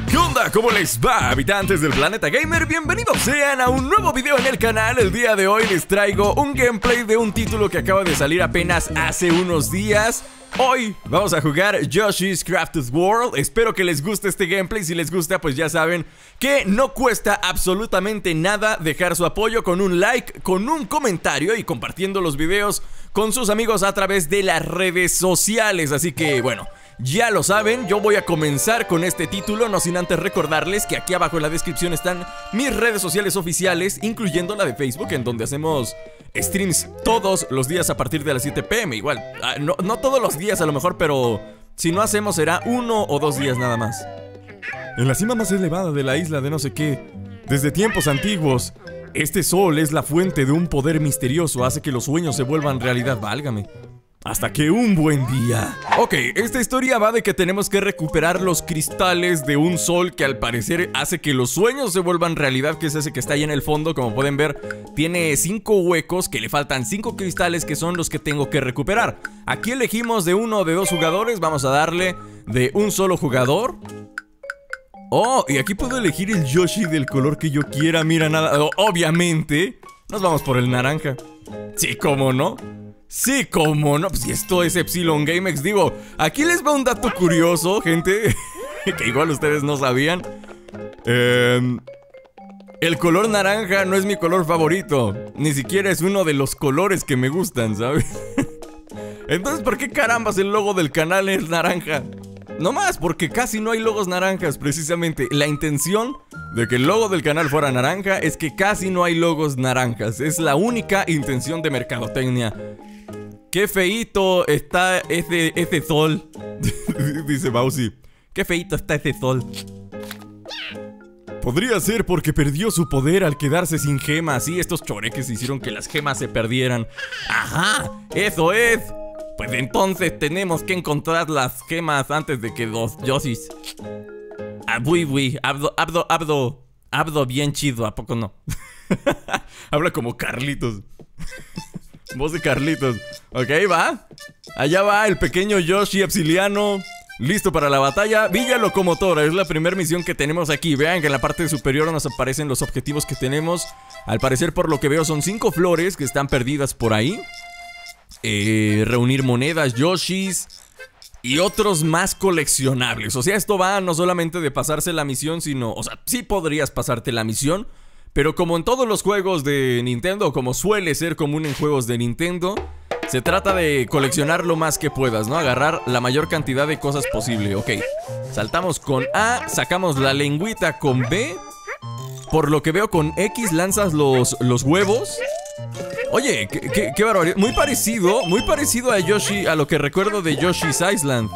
¿Qué onda? ¿Cómo les va, habitantes del planeta gamer? Bienvenidos sean a un nuevo video en el canal. El día de hoy les traigo un gameplay de un título que acaba de salir apenas hace unos días. Hoy vamos a jugar Yoshi's Crafted World. Espero que les guste este gameplay. Si les gusta, pues ya saben que no cuesta absolutamente nada dejar su apoyo con un like, con un comentario y compartiendo los videos con sus amigos a través de las redes sociales. Así que bueno, ya lo saben, yo voy a comenzar con este título, no sin antes recordarles que aquí abajo en la descripción están mis redes sociales oficiales, incluyendo la de Facebook, en donde hacemos streams todos los días a partir de las 7 p.m. Igual, no todos los días a lo mejor, pero si no hacemos será 1 o 2 días nada más. En la cima más elevada de la isla de no sé qué, desde tiempos antiguos, este sol es la fuente de un poder misterioso, hace que los sueños se vuelvan realidad, válgame. Hasta que un buen día. Ok, esta historia va de que tenemos que recuperar los cristales de un sol que al parecer hace que los sueños se vuelvan realidad, que es ese que está ahí en el fondo. Como pueden ver, tiene 5 huecos, que le faltan 5 cristales que son los que tengo que recuperar. Aquí elegimos de 1 o de 2 jugadores, vamos a darle de un solo jugador. Oh, y aquí puedo elegir el Yoshi del color que yo quiera, mira nada. Obviamente, nos vamos por el naranja. Sí, cómo no. Sí, cómo no, pues si esto es Epsilon GameX, digo, aquí les va un dato curioso, gente, que igual ustedes no sabían. El color naranja no es mi color favorito, ni siquiera es uno de los colores que me gustan, ¿sabes? Entonces, ¿por qué carambas el logo del canal es naranja? No más, porque casi no hay logos naranjas, precisamente. La intención de que el logo del canal fuera naranja es que casi no hay logos naranjas. Es la única intención de mercadotecnia. Qué feíto está ese sol. Dice Bowsy. Qué feíto está ese sol. Podría ser porque perdió su poder al quedarse sin gemas. Sí, estos choreques hicieron que las gemas se perdieran. Ajá, eso es. Pues entonces tenemos que encontrar las gemas antes de que los Yoshis. Abdo bien chido, ¿a poco no? Habla como Carlitos. Voz de Carlitos. Ok, va. Allá va el pequeño Yoshi Epsiliano, listo para la batalla. Villa Locomotora, es la primera misión que tenemos aquí. Vean que en la parte superior nos aparecen los objetivos que tenemos. Al parecer, por lo que veo, son 5 flores que están perdidas por ahí. Reunir monedas, Yoshis y otros más coleccionables. O sea, esto va no solamente de pasarse la misión, sino... O sea, sí podrías pasarte la misión, pero como en todos los juegos de Nintendo, como suele ser común en juegos de Nintendo, se trata de coleccionar lo más que puedas, ¿no? Agarrar la mayor cantidad de cosas posible. Ok, saltamos con A, sacamos la lengüita con B. Por lo que veo con X lanzas los huevos. Oye, qué barbaridad. Muy parecido a Yoshi, a lo que recuerdo de Yoshi's Island.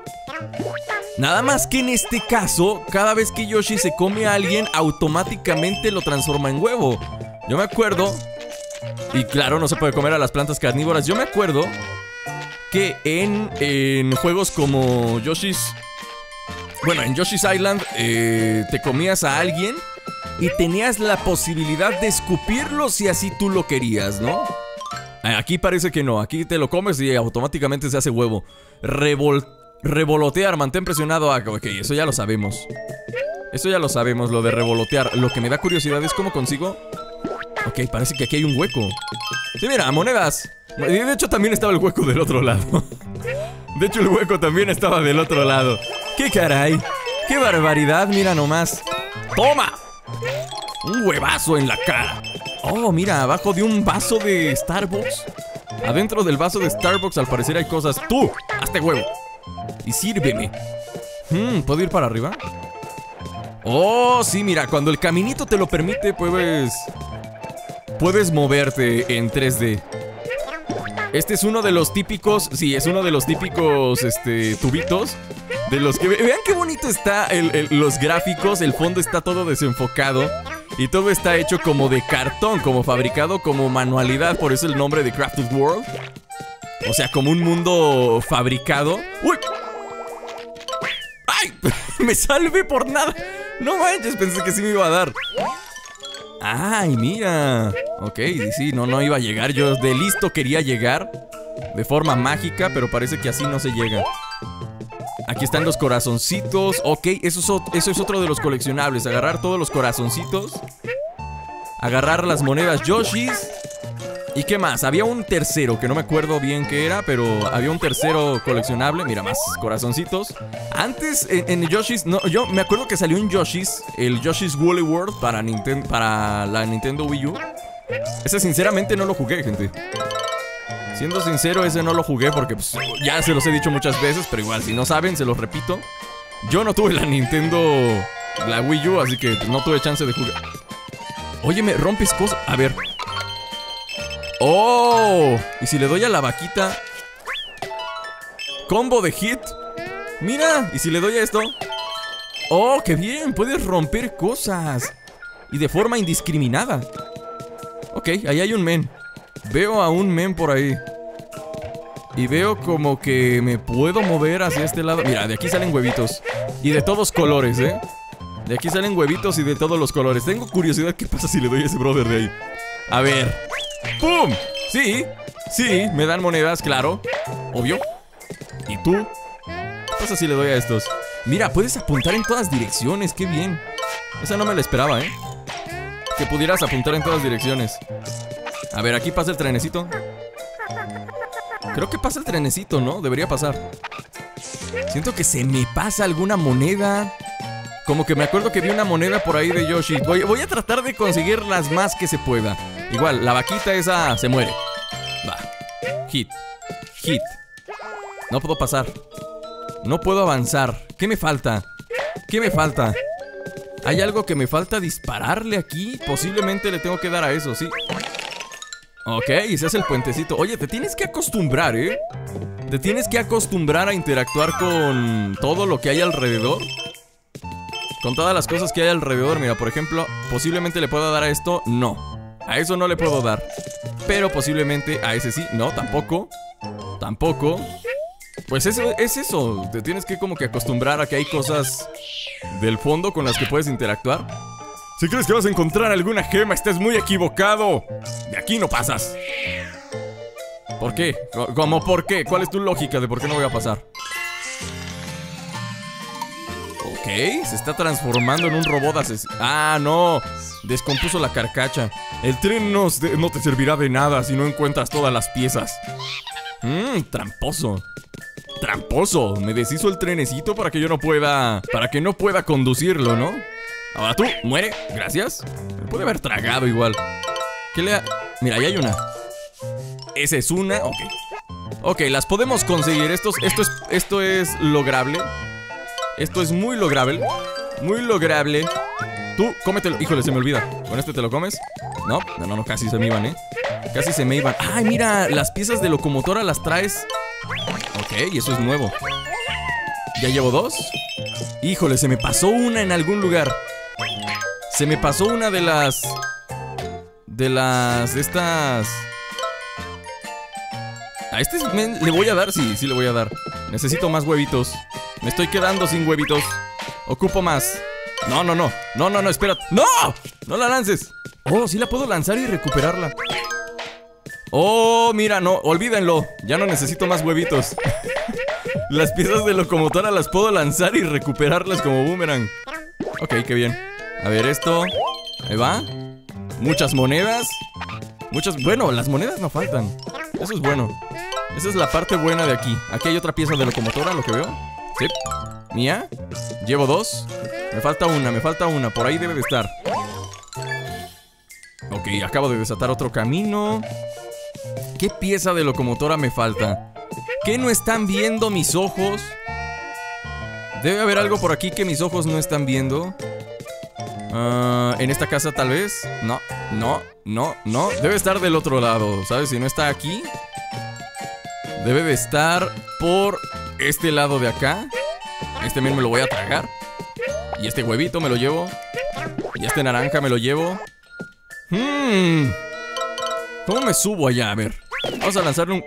Nada más que en este caso, cada vez que Yoshi se come a alguien, automáticamente lo transforma en huevo. Yo me acuerdo, y claro, no se puede comer a las plantas carnívoras. Yo me acuerdo que en juegos como Yoshi's... Bueno, en Yoshi's Island te comías a alguien y tenías la posibilidad de escupirlo si así tú lo querías, ¿no? Aquí parece que no, aquí te lo comes y automáticamente se hace huevo. Revolotear, mantén presionado A. Ok, eso ya lo sabemos. Eso ya lo sabemos, lo de revolotear. Lo que me da curiosidad es cómo consigo... Ok, parece que aquí hay un hueco. Sí, mira, monedas. De hecho también estaba el hueco del otro lado. De hecho el hueco también estaba del otro lado. ¡Qué caray! ¡Qué barbaridad! Mira nomás. ¡Toma! Un huevazo en la cara. Oh, mira, abajo de un vaso de Starbucks. Adentro del vaso de Starbucks al parecer hay cosas. ¡Tú! ¡Hazte huevo! Y sírveme. ¿Puedo ir para arriba? Oh, sí, mira, cuando el caminito te lo permite, puedes moverte en 3D. Este es uno de los típicos. Sí, es uno de los típicos tubitos. De los que... Vean qué bonito está los gráficos. El fondo está todo desenfocado. Y todo está hecho como de cartón, como fabricado como manualidad. Por eso el nombre de Crafted World. O sea, como un mundo fabricado. ¡Uy! ¡Ay! Me salvé por nada. No manches, pensé que sí me iba a dar. ¡Ay, mira! Ok, sí, no iba a llegar. Yo de listo quería llegar de forma mágica, pero parece que así no se llega. Aquí están los corazoncitos. Ok, eso es otro de los coleccionables. Agarrar todos los corazoncitos. Agarrar las monedas Yoshis. ¿Y qué más? Había un tercero que no me acuerdo bien qué era, pero había un tercero coleccionable. Mira, más corazoncitos. Antes en Yoshi's, no, yo me acuerdo que salió un Yoshi's, el Yoshi's Woolly World para la Nintendo Wii U. Ese sinceramente no lo jugué, gente. Siendo sincero, ese no lo jugué porque pues, ya se los he dicho muchas veces, pero igual, si no saben, se los repito. Yo no tuve la Wii U, así que no tuve chance de jugar. Oye, me rompes cosas. A ver. ¡Oh! Y si le doy a la vaquita. Combo de hit. Mira, y si le doy a esto. ¡Oh, qué bien! Puedes romper cosas. Y de forma indiscriminada. Ok, ahí hay un men. Veo a un men por ahí. Y veo como que me puedo mover hacia este lado. Mira, de aquí salen huevitos. Y de todos colores, ¿eh? De aquí salen huevitos y de todos los colores. Tengo curiosidad, ¿qué pasa si le doy a ese brother de ahí? A ver. ¡Pum! Sí, sí, me dan monedas, claro. Obvio. ¿Y tú? ¿Qué pasa si le doy a estos? Mira, puedes apuntar en todas direcciones, qué bien. Esa no me la esperaba, ¿eh? Que pudieras apuntar en todas direcciones. A ver, aquí pasa el trenecito. Creo que pasa el trenecito, ¿no? Debería pasar. Siento que se me pasa alguna moneda. Como que me acuerdo que vi una moneda por ahí de Yoshi. Voy a tratar de conseguir las más que se pueda. Igual, la vaquita esa se muere. Va. Hit. Hit. No puedo pasar. No puedo avanzar. ¿Qué me falta? ¿Qué me falta? ¿Hay algo que me falta dispararle aquí? Posiblemente le tengo que dar a eso, sí. Ok, ese es el puentecito. Oye, te tienes que acostumbrar, ¿eh? Te tienes que acostumbrar a interactuar con todo lo que hay alrededor. Con todas las cosas que hay alrededor. Mira, por ejemplo, posiblemente le puedo dar a esto. No, a eso no le puedo dar. Pero posiblemente a ese sí. No, tampoco. Tampoco. Pues eso es eso. Te tienes que como que acostumbrar a que hay cosas del fondo con las que puedes interactuar. Si crees que vas a encontrar alguna gema, estás muy equivocado. De aquí no pasas. ¿Por qué? ¿Cómo por qué? ¿Cuál es tu lógica de por qué no voy a pasar? Ok, se está transformando en un robot asesino. Ah, no. Descompuso la carcacha. El tren no te servirá de nada si no encuentras todas las piezas. Tramposo. Tramposo. Me deshizo el trenecito para que yo no pueda... Para que no pueda conducirlo, ¿no? Ahora tú, muere, gracias. Me puede haber tragado igual. ¿Qué le ha...? Mira, ahí hay una. Esa es una, ok. Ok, las podemos conseguir. Esto es lograble. Esto es muy lograble. Muy lograble. Tú, cómetelo. Híjole, se me olvida. ¿Con este te lo comes? No, no, casi se me iban, ¿eh? Casi se me iban. Ay, mira, las piezas de locomotora las traes. Ok, y eso es nuevo. Ya llevo dos. Híjole, se me pasó una en algún lugar. Se me pasó una de estas. A este le voy a dar, sí le voy a dar. Necesito más huevitos. Me estoy quedando sin huevitos. Ocupo más. No, espera. ¡No! ¡No la lances! Oh, sí la puedo lanzar y recuperarla. Oh, mira, no, olvídenlo. Ya no necesito más huevitos. Las piezas de locomotora las puedo lanzar y recuperarlas como boomerang. Ok, qué bien. A ver esto. Ahí va. Muchas monedas. Bueno, las monedas no faltan. Eso es bueno. Esa es la parte buena de aquí. Aquí hay otra pieza de locomotora, lo que veo. Sí. Mía. Llevo dos. Me falta una. Por ahí debe de estar. Ok, acabo de desatar otro camino. ¿Qué pieza de locomotora me falta? ¿Qué no están viendo mis ojos? Debe haber algo por aquí que mis ojos no están viendo. En esta casa tal vez. No. Debe estar del otro lado, ¿sabes? Si no está aquí, debe de estar por este lado de acá. Este men me lo voy a tragar. Y este huevito me lo llevo. Y este naranja me lo llevo. ¿Cómo me subo allá? A ver. Vamos a lanzarle un...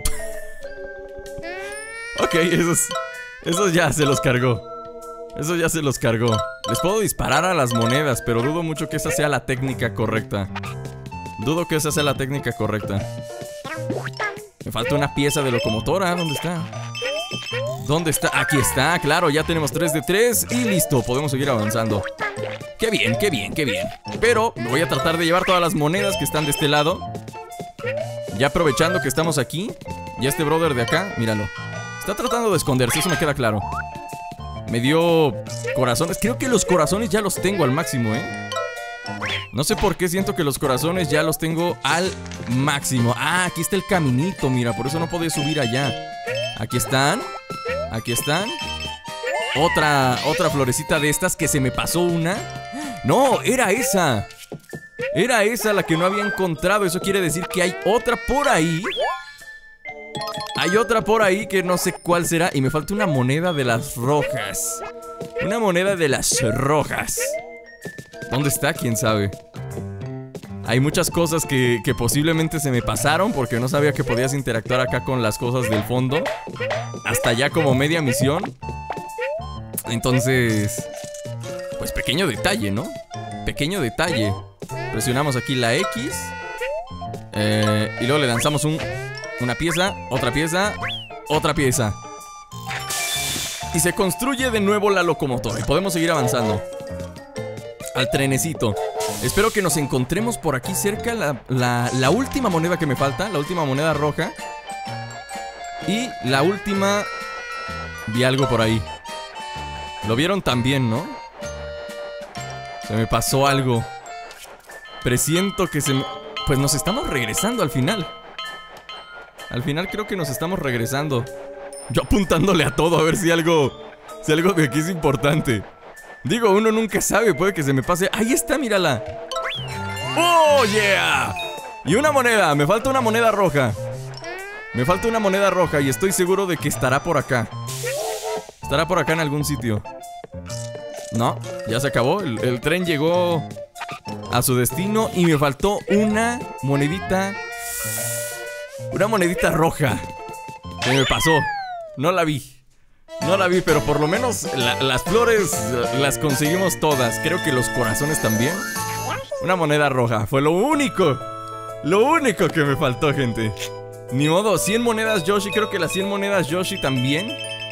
Ok, esos ya se los cargó. Eso ya se los cargó. Les puedo disparar a las monedas, pero dudo mucho que esa sea la técnica correcta. Dudo que esa sea la técnica correcta. Me falta una pieza de locomotora. ¿Dónde está? ¿Dónde está? Aquí está, claro, ya tenemos 3 de 3 y listo, podemos seguir avanzando. Qué bien, qué bien, qué bien. Pero voy a tratar de llevar todas las monedas que están de este lado. Ya aprovechando que estamos aquí. Y este brother de acá, míralo, está tratando de esconderse, eso me queda claro. Me dio corazones, creo que los corazones ya los tengo al máximo, No sé por qué siento que los corazones ya los tengo al máximo. Ah, aquí está el caminito, mira, por eso no podía subir allá. Aquí están. Aquí están. Otra florecita de estas que se me pasó una. No, era esa. Era esa la que no había encontrado. Eso quiere decir que hay otra por ahí. Hay otra por ahí que no sé cuál será. Y me falta una moneda de las rojas. Una moneda de las rojas. ¿Dónde está? ¿Quién sabe? Hay muchas cosas que posiblemente se me pasaron porque no sabía que podías interactuar acá con las cosas del fondo. Hasta ya como media misión. Entonces, pues pequeño detalle, ¿no? Pequeño detalle. Presionamos aquí la X. Y luego le lanzamos una pieza, otra pieza, otra pieza. Y se construye de nuevo la locomotora. Y podemos seguir avanzando al trenecito. Espero que nos encontremos por aquí cerca la última moneda que me falta. La última moneda roja. Y la última... Vi algo por ahí. Lo vieron también, ¿no? Se me pasó algo. Presiento que se me... Pues nos estamos regresando al final. Al final creo que nos estamos regresando. Yo apuntándole a todo a ver si algo de aquí es importante. Digo, uno nunca sabe, puede que se me pase. Ahí está, mírala. ¡Oh, yeah! Y una moneda, me falta una moneda roja. Me falta una moneda roja y estoy seguro de que estará por acá. Estará por acá en algún sitio. No, ya se acabó. El tren llegó a su destino y me faltó una monedita. Una monedita roja. Se me pasó. No la vi. No la vi, pero por lo menos las flores las conseguimos todas. Creo que los corazones también. Una moneda roja, fue lo único que me faltó, gente. Ni modo, 100 monedas Yoshi. Creo que las 100 monedas Yoshi también.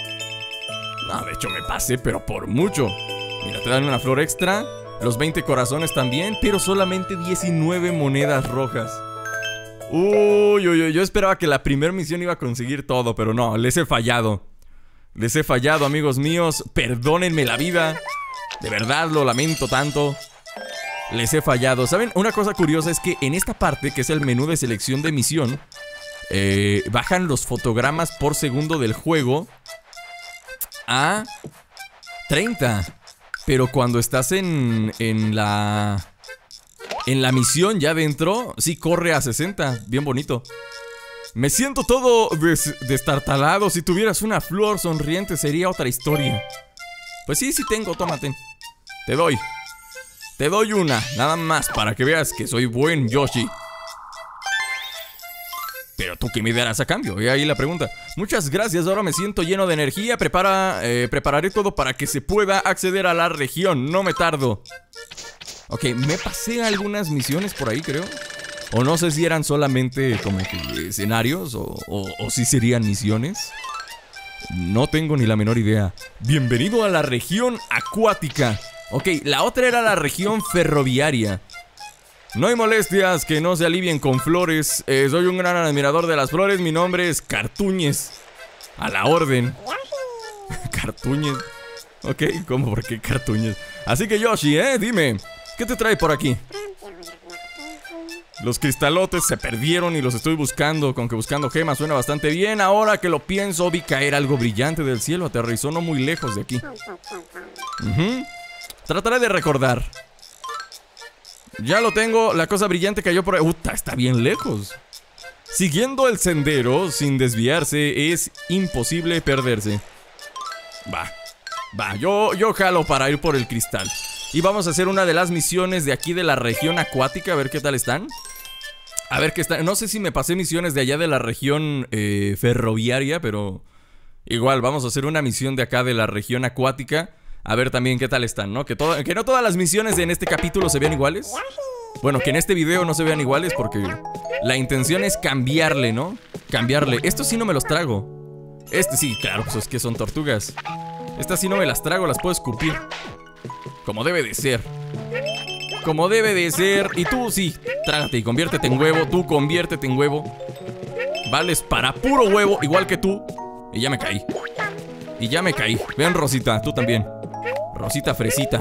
No, de hecho me pasé, pero por mucho. Mira, te dan una flor extra. Los 20 corazones también, pero solamente 19 monedas rojas. Uy, yo esperaba que la primera misión iba a conseguir todo, pero no, les he fallado. Les he fallado, amigos míos. Perdónenme la vida. De verdad, lo lamento tanto. Les he fallado. ¿Saben? Una cosa curiosa es que en esta parte, que es el menú de selección de misión, bajan los fotogramas por segundo del juego a 30. Pero cuando estás en la misión ya dentro, sí corre a 60. Bien bonito. Me siento todo destartalado. Si tuvieras una flor sonriente sería otra historia. Pues sí, sí tengo, tómate. Te doy una, nada más, para que veas que soy buen Yoshi. Pero tú, ¿qué me darás a cambio? Y ahí la pregunta. Muchas gracias, ahora me siento lleno de energía. Prepararé todo para que se pueda acceder a la región. No me tardo. Ok, me pasé algunas misiones por ahí, creo. O no sé si eran solamente como que escenarios o si serían misiones. No tengo ni la menor idea. Bienvenido a la región acuática. Ok, la otra era la región ferroviaria. No hay molestias, que no se alivien con flores. Soy un gran admirador de las flores. Mi nombre es Cartuñez. A la orden. Cartuñez. Ok, ¿cómo? ¿Por qué Cartuñez? Así que Yoshi, dime, ¿qué te trae por aquí? Los cristalotes se perdieron y los estoy buscando. Con que buscando gemas suena bastante bien. Ahora que lo pienso, vi caer algo brillante del cielo. Aterrizó no muy lejos de aquí. Trataré de recordar. Ya lo tengo, la cosa brillante cayó por ahí. Está bien lejos. Siguiendo el sendero sin desviarse es imposible perderse. Va, yo jalo para ir por el cristal. Y vamos a hacer una de las misiones de aquí de la región acuática. A ver qué tal están. A ver qué están. No sé si me pasé misiones de allá de la región ferroviaria, pero igual vamos a hacer una misión de acá de la región acuática. A ver también qué tal están, ¿no? Que no todas las misiones en este capítulo se vean iguales. Bueno, que en este video no se vean iguales porque la intención es cambiarle, ¿no? Cambiarle. Estos sí no me los trago. Sí, claro, pues es que son tortugas. Estas sí no me las trago, las puedo escupir. Como debe de ser. Como debe de ser. Y tú sí, trágate y conviértete en huevo. Tú conviértete en huevo. Vales para puro huevo, igual que tú. Y ya me caí. Y ya me caí. Vean, Rosita, tú también. Rosita fresita.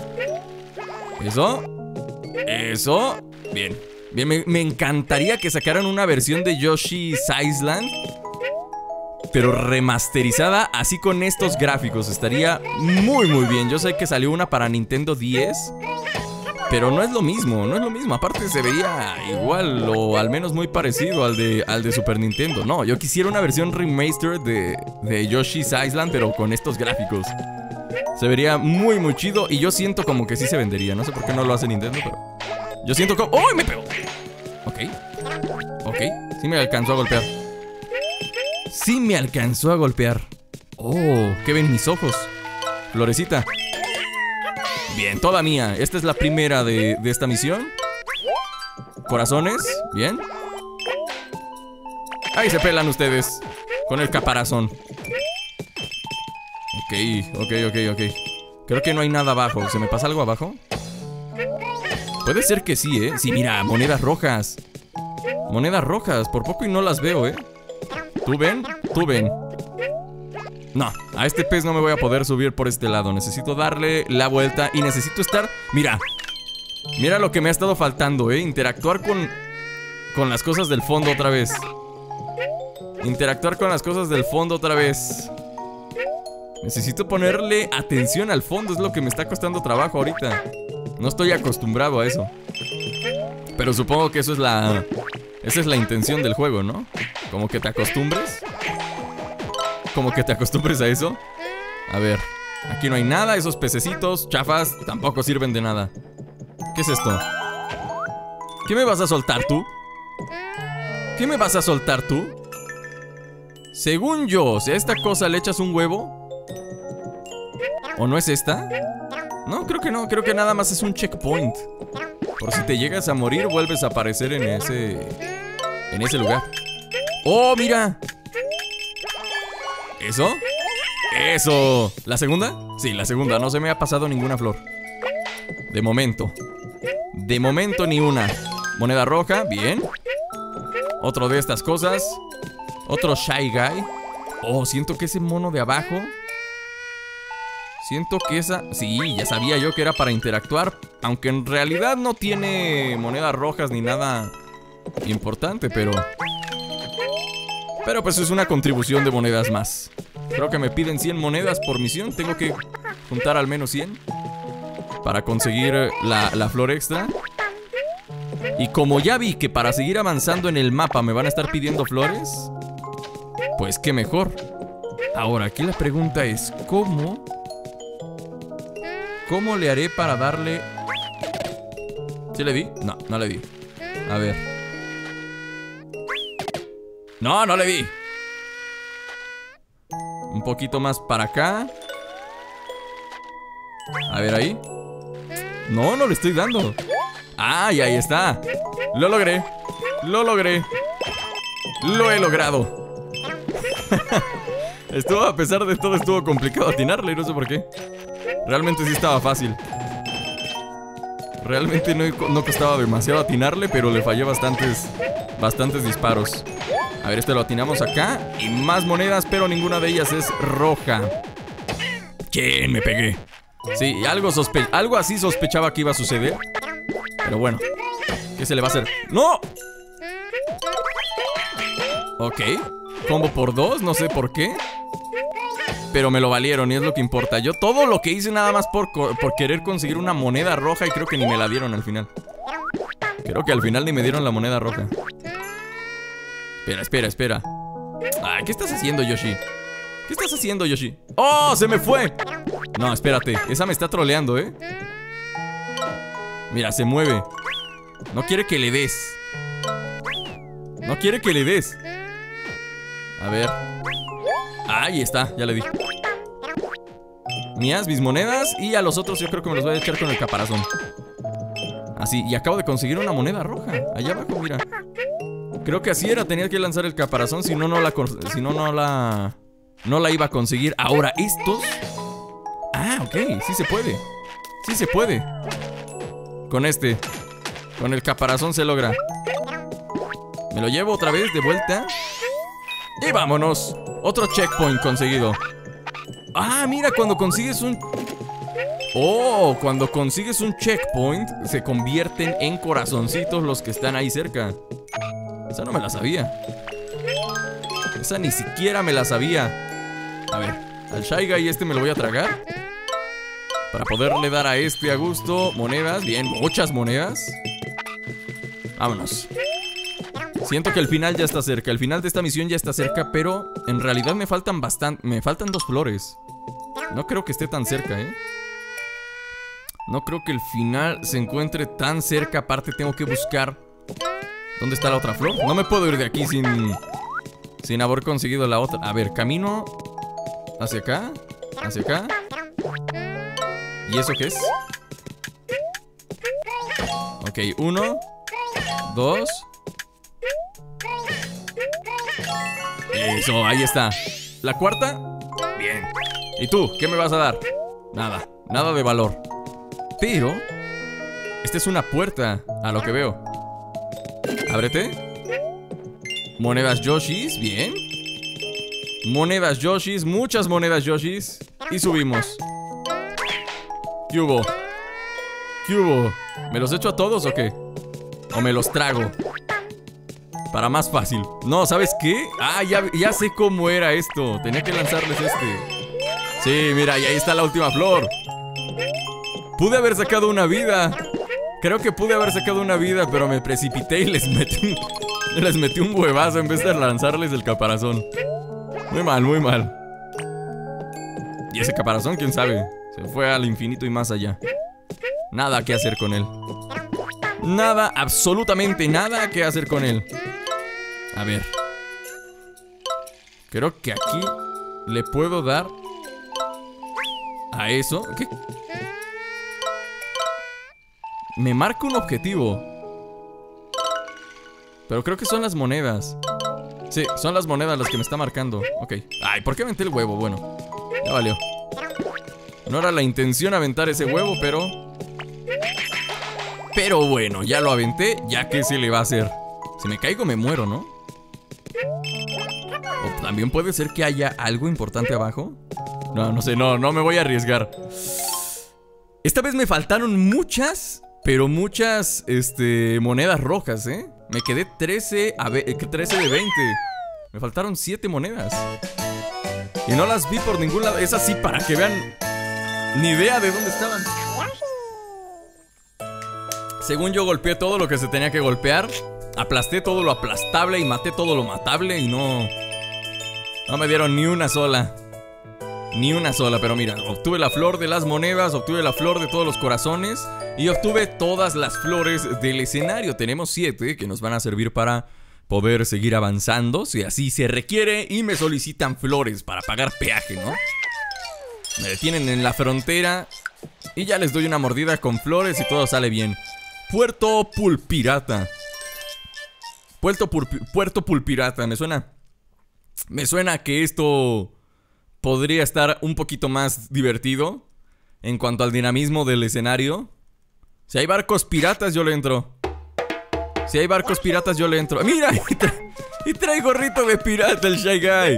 Eso. Eso. Bien. Bien, me encantaría que sacaran una versión de Yoshi's Island, pero remasterizada, así con estos gráficos. Estaría muy muy bien. Yo sé que salió una para Nintendo 10, pero no es lo mismo, no es lo mismo. Aparte se veía igual, o al menos muy parecido al de Super Nintendo. No, yo quisiera una versión remastered de Yoshi's Island, pero con estos gráficos. Se vería muy muy chido. Y yo siento como que sí se vendería. No sé por qué no lo hace Nintendo, pero yo siento como... ¡Oh! Me pegó. Ok. Ok, sí me alcanzó a golpear. Sí me alcanzó a golpear. Oh, ¿qué ven mis ojos? Florecita. Bien, toda mía. Esta es la primera de esta misión. Corazones, bien. Ahí se pelan ustedes con el caparazón. Ok. Creo que no hay nada abajo. ¿Se me pasa algo abajo? Puede ser que sí, ¿eh? Sí, mira, monedas rojas. Monedas rojas, por poco y no las veo, ¿eh? ¿Tú ven? Tú ven. No, a este pez no me voy a poder subir por este lado. Necesito darle la vuelta y necesito estar... Mira. Mira lo que me ha estado faltando, ¿eh? Interactuar con las cosas del fondo otra vez. Interactuar con las cosas del fondo otra vez. Necesito ponerle atención al fondo. Es lo que me está costando trabajo ahorita. No estoy acostumbrado a eso. Pero supongo que eso es esa es la intención del juego, ¿no? Como que te acostumbres. Como que te acostumbres a eso. A ver, aquí no hay nada. Esos pececitos chafas tampoco sirven de nada. ¿Qué es esto? ¿Qué me vas a soltar tú? ¿Qué me vas a soltar tú? Según yo, si a esta cosa le echas un huevo... ¿O no es esta? No, creo que no. Creo que nada más es un checkpoint. Por si te llegas a morir, vuelves a aparecer en ese lugar. ¡Oh, mira! ¿Eso? ¡Eso! ¿La segunda? Sí, la segunda. No se me ha pasado ninguna flor. De momento. De momento ni una. Moneda roja, bien. Otro de estas cosas. Otro Shy Guy. Oh, siento que ese mono de abajo... Siento que esa... Sí, ya sabía yo que era para interactuar. Aunque en realidad no tiene monedas rojas ni nada importante, pero pues es una contribución de monedas más. Creo que me piden 100 monedas por misión. Tengo que juntar al menos 100 para conseguir la flor extra. Y como ya vi que para seguir avanzando en el mapa me van a estar pidiendo flores, pues qué mejor. Ahora, aquí la pregunta es ¿cómo le haré para darle? ¿Sí le di? No, no le di. A ver. No, no le di. Un poquito más para acá. A ver ahí. No, no le estoy dando. ¡Ay, ahí está! Lo logré. Lo logré. Lo he logrado. Estuvo, a pesar de todo, estuvo complicado atinarle. No sé por qué. Realmente sí estaba fácil. Realmente no costaba demasiado atinarle, pero le fallé bastantes disparos. A ver, este lo atinamos acá. Y más monedas, pero ninguna de ellas es roja. ¿Quién me pegué? Sí, algo así sospechaba que iba a suceder. Pero bueno, ¿qué se le va a hacer? ¡No! Ok, combo por 2, no sé por qué, pero me lo valieron y es lo que importa. Yo todo lo que hice nada más por querer conseguir una moneda roja. Y creo que ni me la dieron al final. Creo que al final ni me dieron la moneda roja. Espera. Ay, ¿qué estás haciendo, Yoshi? ¿Qué estás haciendo, Yoshi? ¡Oh, se me fue! No, espérate, esa me está troleando, ¿eh? Mira, se mueve. No quiere que le des. No quiere que le des. A ver. Ahí está, ya le di. Mis monedas. Y a los otros yo creo que me los voy a echar con el caparazón. Así, y acabo de conseguir una moneda roja. Allá abajo, mira. Creo que así era, tenía que lanzar el caparazón. Si no, no la no la iba a conseguir. Ahora estos... Ah, ok, sí se puede. Sí se puede. Con este. Con el caparazón se logra. Me lo llevo otra vez de vuelta. Y vámonos. Otro checkpoint conseguido. Ah, mira, cuando consigues un... Oh, cuando consigues un checkpoint, se convierten en corazoncitos los que están ahí cerca. Esa no me la sabía. Esa ni siquiera me la sabía. A ver, al Shy Guy este me lo voy a tragar para poderle dar a este a gusto. Monedas, bien, muchas monedas. Vámonos. Siento que el final ya está cerca. El final de esta misión ya está cerca, pero en realidad me faltan bastante. Me faltan 2 flores. No creo que esté tan cerca, No creo que el final se encuentre tan cerca. Aparte tengo que buscar ¿dónde está la otra flor? No me puedo ir de aquí sin haber conseguido la otra. A ver, camino hacia acá. Hacia acá. ¿Y eso qué es? Ok, 1 2. Eso, ahí está. ¿La cuarta? Bien. ¿Y tú? ¿Qué me vas a dar? Nada, nada de valor. Pero esta es una puerta, a lo que veo. Ábrete. Monedas Yoshis, bien. Monedas Yoshis, muchas monedas Yoshis. Y subimos. ¿Qué hubo? ¿Qué hubo? ¿Me los echo a todos o qué? ¿O me los trago? Para más fácil. No, ¿sabes qué? Ah, ya sé cómo era esto. Tenía que lanzarles este. Sí, mira, y ahí está la última flor. Pude haber sacado una vida. Creo que pude haber sacado una vida, pero me precipité y les metí un huevazo en vez de lanzarles el caparazón. Muy mal, muy mal. Y ese caparazón, quién sabe, se fue al infinito y más allá. Nada que hacer con él. Nada, absolutamente nada que hacer con él. A ver. Creo que aquí le puedo dar a eso. ¿Qué? Me marca un objetivo. Pero creo que son las monedas. Sí, son las monedas las que me está marcando. Ok. Ay, ¿por qué aventé el huevo? Bueno, ya valió. No era la intención aventar ese huevo, pero bueno, ya lo aventé. Ya que se le va a hacer. Si me caigo me muero, ¿no? O también puede ser que haya algo importante abajo. No sé, no me voy a arriesgar. Esta vez me faltaron muchas, pero muchas, monedas rojas, Me quedé 13 de 20. Me faltaron 7 monedas. Y no las vi por ningún lado. Es así para que vean. Ni idea de dónde estaban. Según yo golpeé todo lo que se tenía que golpear. Aplasté todo lo aplastable y maté todo lo matable. Y no me dieron ni una sola. Ni una sola, pero mira, obtuve la flor de las monedas, obtuve la flor de todos los corazones y obtuve todas las flores del escenario. Tenemos 7 que nos van a servir para poder seguir avanzando, si así se requiere, y me solicitan flores para pagar peaje, ¿no? Me detienen en la frontera y ya les doy una mordida con flores y todo sale bien. Puerto Pulpirata. Puerto Pulpirata, me suena que esto podría estar un poquito más divertido en cuanto al dinamismo del escenario. Si hay barcos piratas, yo le entro. Si hay barcos piratas, yo le entro. ¡Mira! Y trae gorrito de pirata el Shy Guy.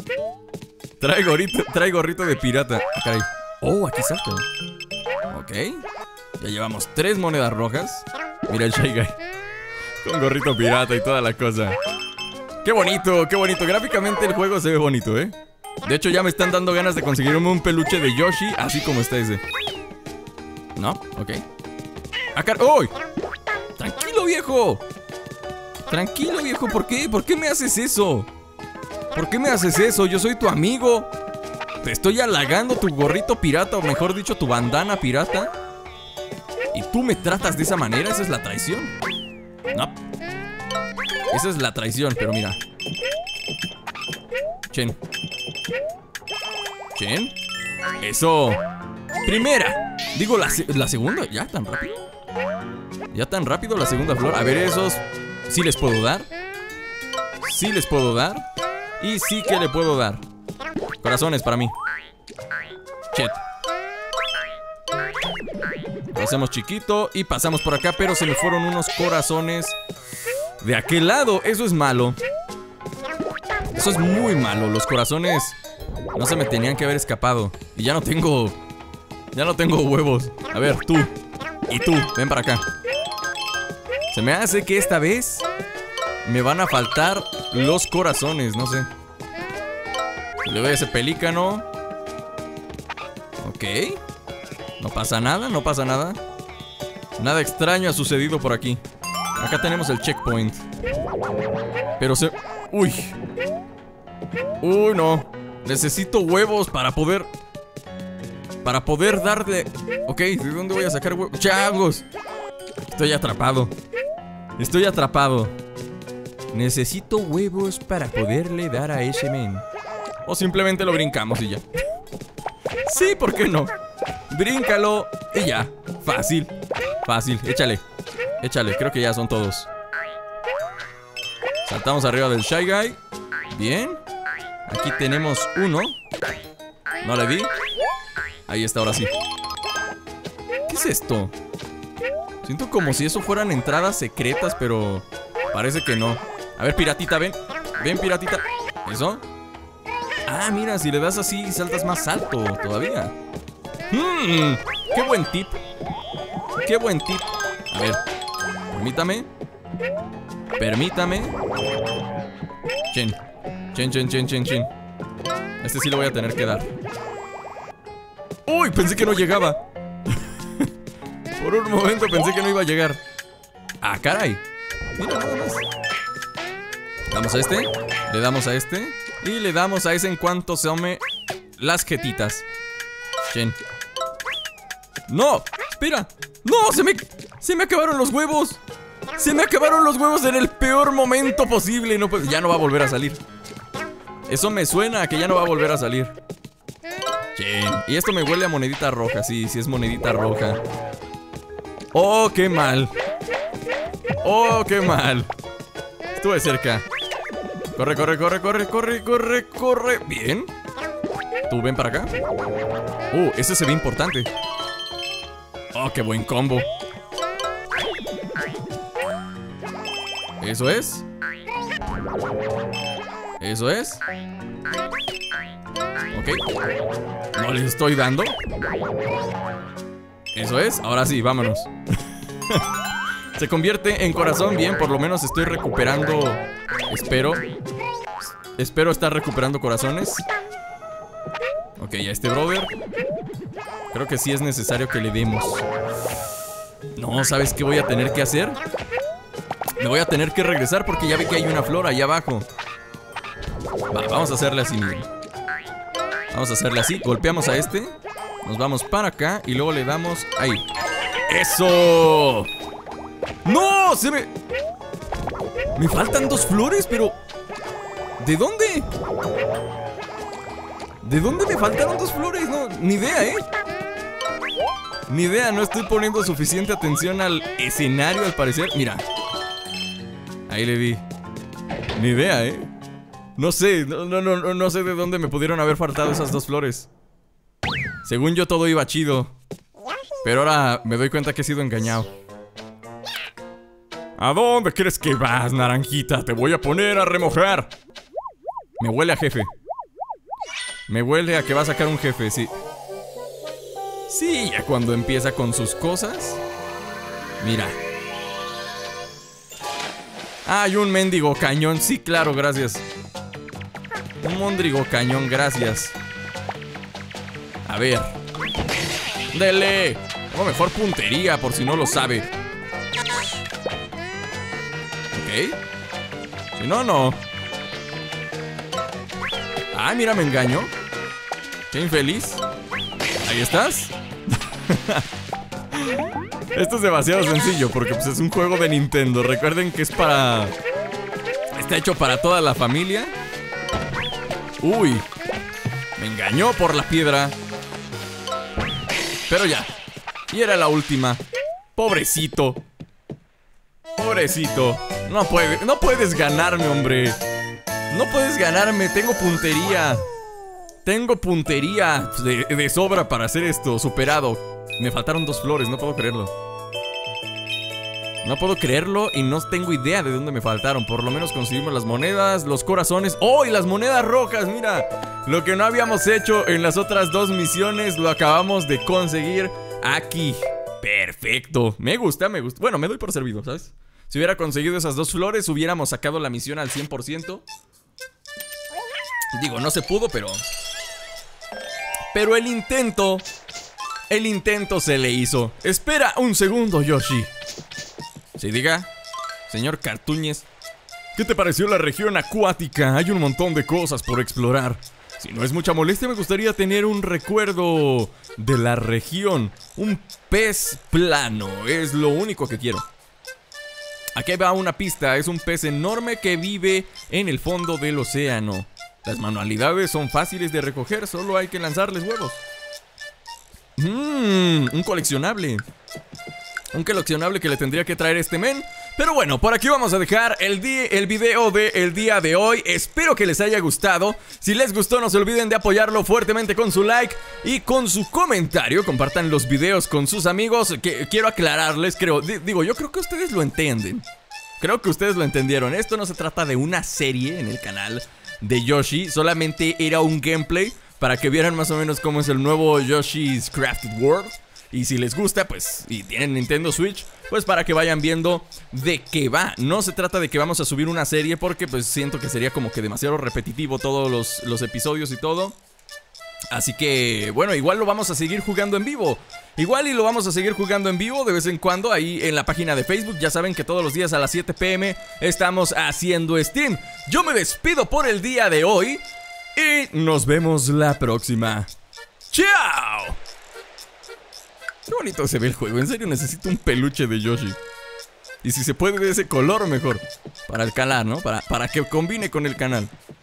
Trae gorrito de pirata. Caray. Oh, aquí salta. Ok. Ya llevamos 3 monedas rojas. Mira el Shy Guy con gorrito pirata y toda la cosa. ¡Qué bonito! ¡Qué bonito! Gráficamente el juego se ve bonito, De hecho ya me están dando ganas de conseguirme un peluche de Yoshi, así como está ese. ¿No? Ok. ¡Uy! ¡Tranquilo, viejo! Tranquilo, viejo, ¿por qué? ¿Por qué me haces eso? ¿Por qué me haces eso? Yo soy tu amigo. Te estoy halagando tu gorrito pirata, o mejor dicho, tu bandana pirata. ¿Y tú me tratas de esa manera? ¿Esa es la traición? No. Esa es la traición, pero mira. Chen. Eso. Primera. Digo, la segunda. ¿Ya tan rápido? ¿Ya tan rápido la segunda flor? A ver, esos sí les puedo dar. Sí les puedo dar. Y sí que le puedo dar. corazones para mí. Shit. Lo hacemos chiquito y pasamos por acá, pero se me fueron unos corazones de aquel lado. Eso es malo. Eso es muy malo. Los corazones no se me tenían que haber escapado. Y ya no tengo huevos. A ver, tú y tú, ven para acá. Se me hace que esta vez me van a faltar los corazones, no sé. Le doy a ese pelícano. Ok. No pasa nada, no pasa nada. Nada extraño ha sucedido por aquí. Acá tenemos el checkpoint. Pero se... Uy. Uy, no. Necesito huevos para poder darle... Ok, ¿de dónde voy a sacar huevos? ¡Changos! Estoy atrapado. Estoy atrapado. Necesito huevos para poderle dar a ese men. O simplemente lo brincamos y ya. Sí, ¿por qué no? Bríncalo y ya. Fácil. Fácil, échale. Échale, creo que ya son todos. Saltamos arriba del Shy Guy. Bien. Aquí tenemos uno. No le di. Ahí está, ahora sí. ¿Qué es esto? Siento como si eso fueran entradas secretas, pero parece que no. A ver, piratita, ven. Ven, piratita. ¿Eso? Ah, mira, si le das así, saltas más alto todavía. ¡Qué buen tip! ¡Qué buen tip! A ver, permítame. Permítame. Chen. Chen, chen, chen, chen, chen. Este sí lo voy a tener que dar. ¡Uy! Pensé que no llegaba. Por un momento pensé que no iba a llegar. ¡Ah, caray! Mira, nada más. Damos a este. Le damos a este. Y le damos a ese en cuanto se ome las jetitas. Chen. ¡No! ¡Espera! ¡No! ¡Se me acabaron los huevos! ¡Se me acabaron los huevos en el peor momento posible! No, ya no va a volver a salir. Eso me suena a que ya no va a volver a salir. Chen. Y esto me huele a monedita roja. Sí, sí es monedita roja. ¡Oh, qué mal! ¡Oh, qué mal! Estuve cerca. Corre, corre, corre, corre, corre, corre, corre. Bien. Tú ven para acá. Ese se ve importante. Oh, qué buen combo. Eso es. Eso es. Ok. No les estoy dando. Eso es. Ahora sí, vámonos. Se convierte en corazón. Bien, por lo menos estoy recuperando. Espero estar recuperando corazones. Ok, a este brother creo que sí es necesario que le demos. No, ¿sabes qué voy a tener que hacer? Me voy a tener que regresar porque ya vi que hay una flor allá abajo. Vamos a hacerle así, miren. Vamos a hacerle así, golpeamos a este. Nos vamos para acá y luego le damos ahí. ¡Eso! ¡No! Me faltan 2 flores, pero... ¿de dónde? ¿De dónde me faltaron 2 flores? No, ni idea, ¿eh? Ni idea, no estoy poniendo suficiente atención al escenario al parecer. Mira. Ahí le di. Ni idea, ¿eh? No sé, no sé de dónde me pudieron haber faltado esas 2 flores. Según yo todo iba chido. Pero ahora me doy cuenta que he sido engañado. ¿A dónde crees que vas, naranjita? Te voy a poner a remojar. Me huele a jefe. Me huele a que va a sacar un jefe, sí. Sí, ya cuando empieza con sus cosas. Mira. Hay un mendigo cañón. Sí, claro, gracias. Un móndrigo cañón, gracias. A ver. ¡Dele! Tengo mejor puntería, por si no lo sabe. Ok. Si no, no. Ah, mira, me engaño. Qué infeliz. Ahí estás. Esto es demasiado sencillo porque pues, es un juego de Nintendo. Recuerden que es para... está hecho para toda la familia. Uy. Me engañó por la piedra. Pero ya. Y era la última. Pobrecito. Pobrecito. No puedes ganarme, hombre. No puedes ganarme, tengo puntería. Tengo puntería de sobra para hacer esto superado. Me faltaron 2 flores, no puedo creerlo. No puedo creerlo y no tengo idea de dónde me faltaron. Por lo menos conseguimos las monedas, los corazones. ¡Oh! Y las monedas rojas, mira. Lo que no habíamos hecho en las otras 2 misiones lo acabamos de conseguir aquí. Perfecto, me gusta. Bueno, me doy por servido, ¿sabes? Si hubiera conseguido esas 2 flores, hubiéramos sacado la misión al 100%. Digo, no se pudo, pero el intento se le hizo. Espera un segundo, Yoshi. ¿Sí diga? Señor Cartuñez, ¿qué te pareció la región acuática? Hay un montón de cosas por explorar. Si no es mucha molestia, me gustaría tener un recuerdo de la región. Un pez plano, es lo único que quiero. Aquí va una pista, es un pez enorme que vive en el fondo del océano. Las manualidades son fáciles de recoger, solo hay que lanzarles huevos. Un coleccionable. Un coleccionable que le tendría que traer este men. Pero bueno, por aquí vamos a dejar el video del día de hoy. Espero que les haya gustado. Si les gustó, no se olviden de apoyarlo fuertemente con su like y con su comentario. Compartan los videos con sus amigos. Que quiero aclararles, yo creo que ustedes lo entienden. Creo que ustedes lo entendieron. Esto no se trata de una serie en el canal de Yoshi. Solamente era un gameplay para que vieran más o menos cómo es el nuevo Yoshi's Crafted World. Y si les gusta, pues, y tienen Nintendo Switch, pues para que vayan viendo de qué va. No se trata de que vamos a subir una serie porque pues siento que sería como que demasiado repetitivo todos los episodios y todo. Así que, bueno, igual lo vamos a seguir jugando en vivo. Igual y lo vamos a seguir jugando en vivo de vez en cuando ahí en la página de Facebook. Ya saben que todos los días a las 7 p.m. estamos haciendo stream. Yo me despido por el día de hoy y nos vemos la próxima. ¡Chao! Qué bonito se ve el juego, en serio necesito un peluche de Yoshi. Y si se puede de ese color mejor. Para el canal, ¿no? Para que combine con el canal.